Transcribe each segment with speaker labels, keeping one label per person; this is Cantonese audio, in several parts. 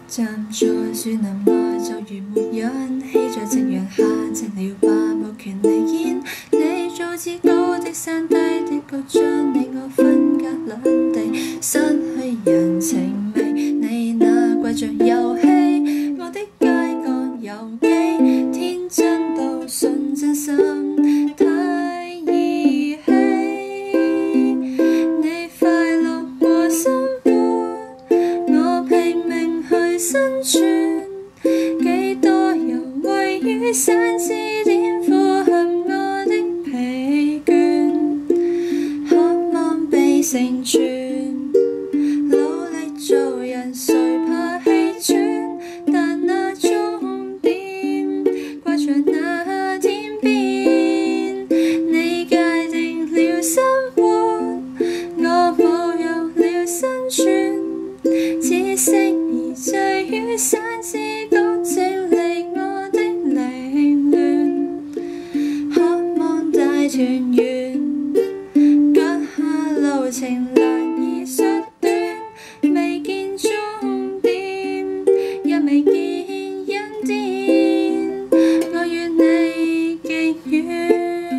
Speaker 1: 站在樹林內就如沒氧氣，在夕陽下寂了吧，無權利見你早知高的山低的高，將你我分隔兩地，失去人情味。你那掛着遊戲，我的街角遊記，天真到純真心太兒戲。你快樂過生活，我拼命去生存，幾多猶位於山之巔，負陷我的疲倦，渴望被成全，努力做人誰怕氣喘，但那終點掛在那天邊，你界定了生活，我侮辱了生存，只適宜醉於山之谷，整理我的凌亂，渴望大團圓，腳下路程難以縮短，未見終點，也未見恩典，我與你極遠。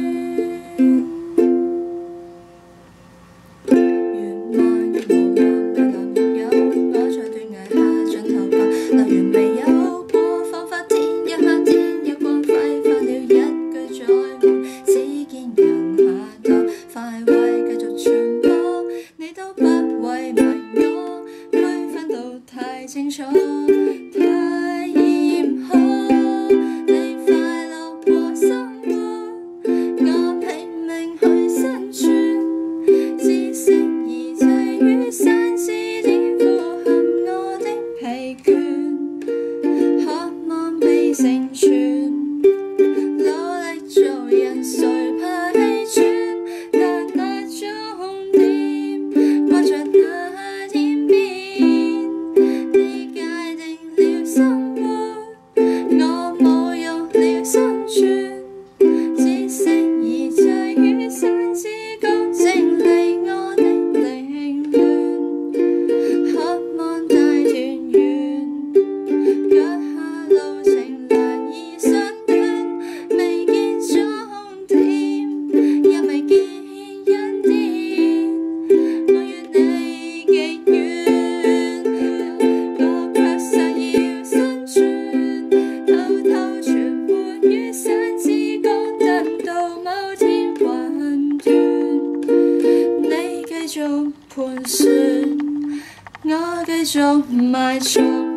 Speaker 1: 願望亦無望，未來沒有，我在斷崖下盡頭爬，樂園未有過，彷彿天一黑天有光輝，發了一句再會，只見人下墮，快慰繼續傳播，你都不為迷我，區分到太清楚，太嚴苛。你快樂過生活，我拼命去生存，只適宜醉於山之巔，負陷我的疲倦，渴望被成全，努力做人誰怕氣喘，但那終點掛在那天邊，你界定了生活，我侮辱了生存，只適宜醉於山之谷，整理我的凌亂，渴望大團圓，腳下路程難以縮短，未見終點，也未見恩典，我與你極遠，我卻想要生存，偷偷存活於山之谷，等到某天魂斷，你繼續盤旋，我繼續埋藏。